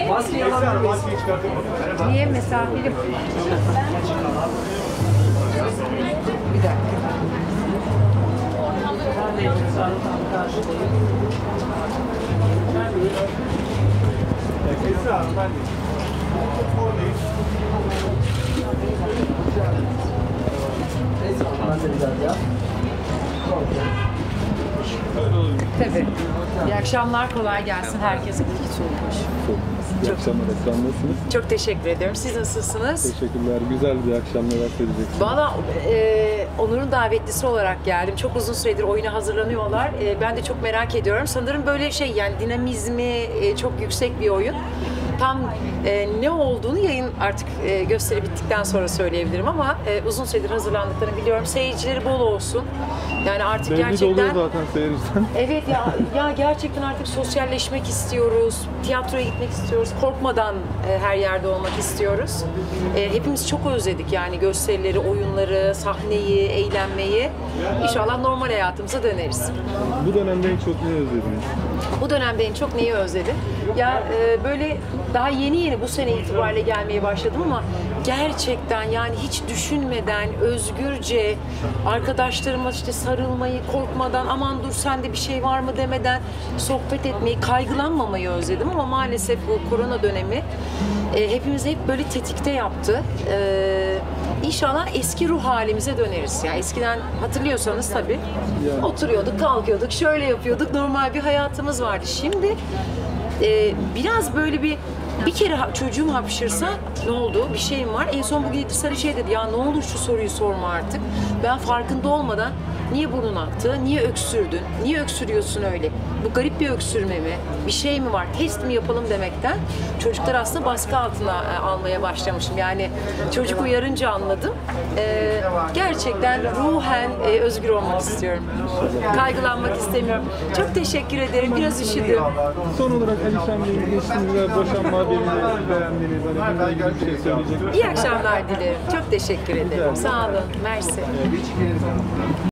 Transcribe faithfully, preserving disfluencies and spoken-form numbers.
Maskeyi alabilir miyiz? Niye misafirim? Bir dakika. Tabii. İyi akşamlar, kolay gelsin. Herkese ilgi olmuş. İyi akşamlar Esra, nasılsınız? Çok teşekkür ediyorum. Siz nasılsınız? Teşekkürler. Güzel bir akşam, neler söyleyeceksiniz? Valla e, Onur'un davetlisi olarak geldim. Çok uzun süredir oyuna hazırlanıyorlar. E, ben de çok merak ediyorum. Sanırım böyle şey, yani dinamizmi e, çok yüksek bir oyun. Tam e, ne olduğunu yayın artık e, gösteri bittikten sonra söyleyebilirim ama e, uzun süredir hazırlandıklarını biliyorum. Seyircileri bol olsun. Yani artık Belli gerçekten... de oluyor zaten seyirciden. Evet ya, ya gerçekten artık sosyalleşmek istiyoruz, tiyatroya gitmek istiyoruz, korkmadan e, her yerde olmak istiyoruz. E, hepimiz çok özledik yani gösterileri, oyunları, sahneyi, eğlenmeyi. İnşallah normal hayatımıza döneriz. Bu dönemde en çok ne özlediniz? Bu dönemde en çok neyi özledim? Ya e, böyle daha yeni yeni bu sene itibariyle gelmeye başladım ama gerçekten yani hiç düşünmeden, özgürce arkadaşlarıma işte sarılmayı, korkmadan aman dur sende bir şey var mı demeden sohbet etmeyi, kaygılanmamayı özledim ama maalesef bu korona dönemi e, hepimizi hep böyle tetikte yaptı. E, İnşallah eski ruh halimize döneriz. Yani eskiden hatırlıyorsanız tabii Yani. oturuyorduk, kalkıyorduk, şöyle yapıyorduk, normal bir hayatımız vardı. Şimdi e, biraz böyle bir bir kere ha- çocuğum hapşırsa ne oldu? Bir şeyim var. En son bugün Sarı şey dedi. Ya ne olur şu soruyu sorma artık. Ben farkında olmadan niye burnun aktı? Niye öksürdün? Niye öksürüyorsun öyle? Bu garip bir öksürme mi? Bir şey mi var? Test mi yapalım demekten çocuklar aslında baskı altına e, almaya başlamışım. Yani çocuk uyarınca anladım. E, gerçekten ruhen e, özgür olmak istiyorum. Kaygılanmak istemiyorum. Çok teşekkür ederim. Biraz üşüdüm. Son olarak Alişan Bey'in geçtiğinizde boşanma haberini beğendiğiniz, hani bununla ilgili bir şey söyleyecek misiniz? İyi akşamlar dilerim. Çok teşekkür ederim. Sağ olun. Mersi.